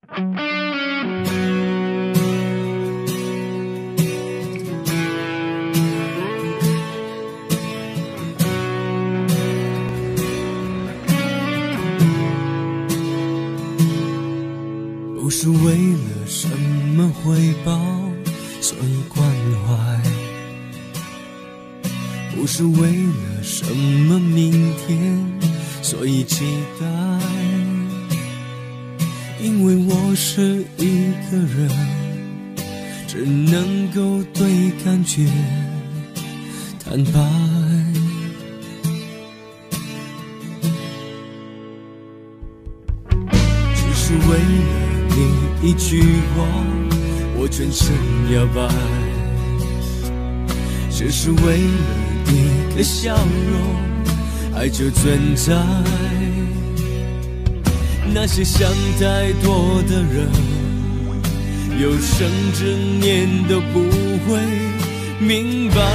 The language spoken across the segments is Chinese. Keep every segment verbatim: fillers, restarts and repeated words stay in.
不是为了什么回报，所以关怀；不是为了什么明天，所以期待。因为我是一个人，只能够对感觉坦白。只是为了你一句话，我全身摇摆；只是为了一个笑容，爱就存在。那些想太多的人，有生之年都不会明白。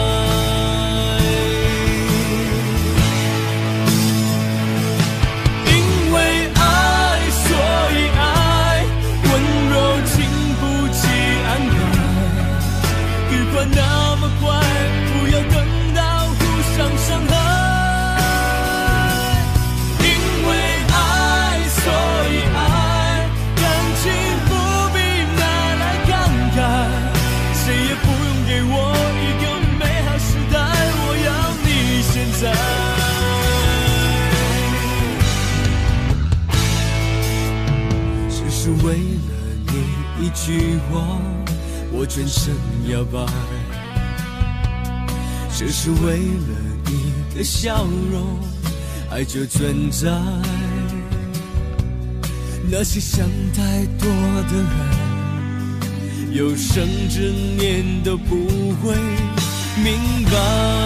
那么快，不要等到互相伤害。因为爱，所以爱，感情不必拿来感慨。谁也不用给我一个美好时代，我要你现在。只是为了你一句话，我全身摇摆。只是为了一个笑容，爱就存在。那些想太多的人，有生之年都不会明白。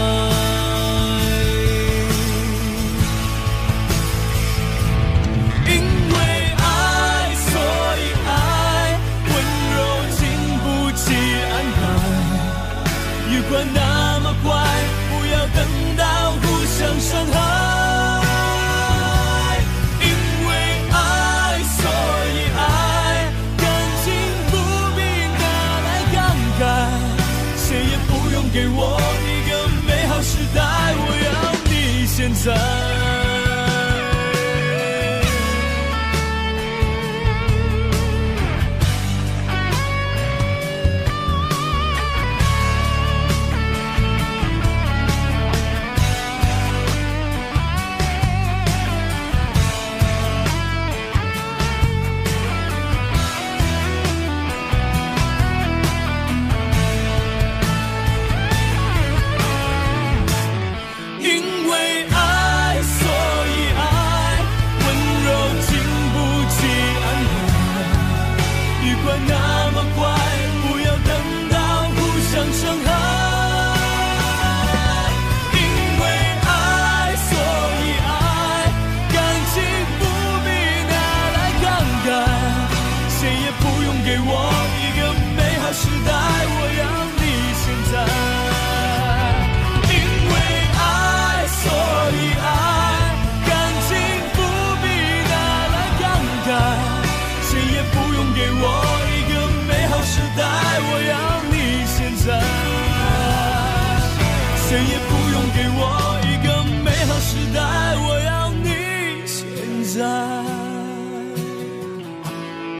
因为爱，所以爱，温柔经不起安排。愉快那么快，不要等到互相伤害。因为爱，所以爱，感情不必拿来感慨。谁也不用给我一个美好时代，我要你现在。